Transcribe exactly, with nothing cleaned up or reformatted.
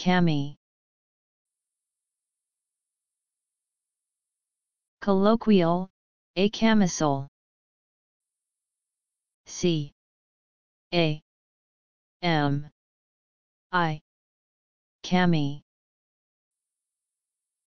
cami. Colloquial, a camisole. C A M I cami.